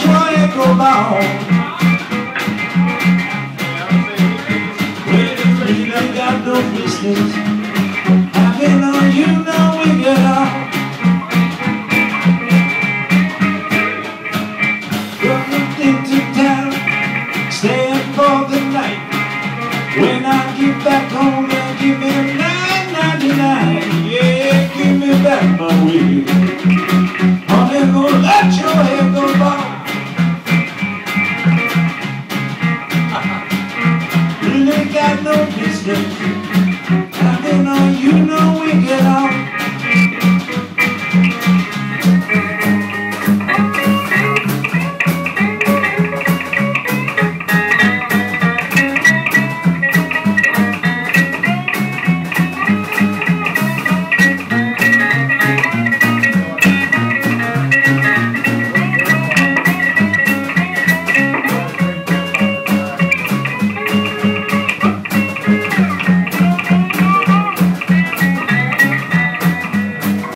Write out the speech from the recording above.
your head go long. Well, you really ain't got no business having on you no wicked heart. Coming into town, staying for the night. When I get back home, they'll give me $9.99. Yeah, give me back my wig. Honey, gonna let your hair go long.